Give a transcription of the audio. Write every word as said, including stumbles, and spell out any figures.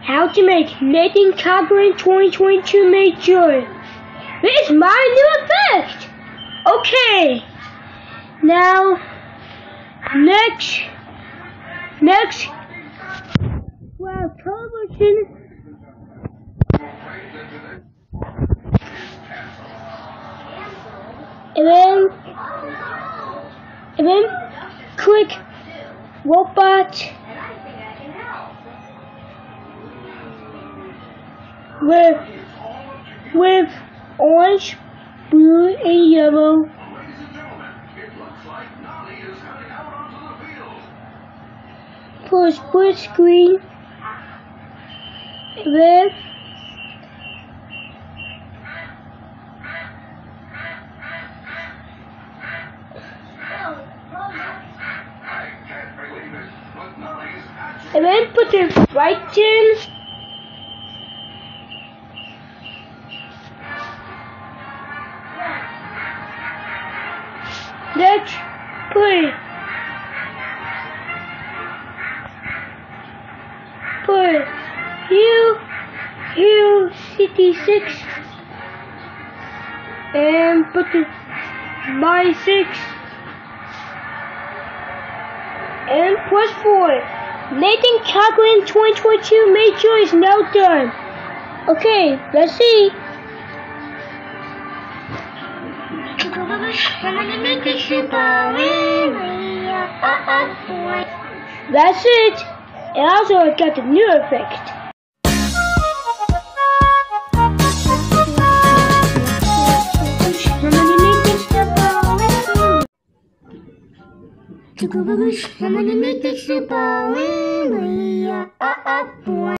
how to make Nathan Cochran twenty twenty-two Major. This is my new effect. Okay. Now, next, next, well, television. And then, and then click robot with, with orange, blue, and yellow. For a split screen. And then And then put the right in. Next, put put Hue Hue sixty-six and put the my six and press forward. Nathan Cochran twenty twenty-two Major is now done. Okay, let's see. That's it. And also I got the new effect. I'm gonna make this super.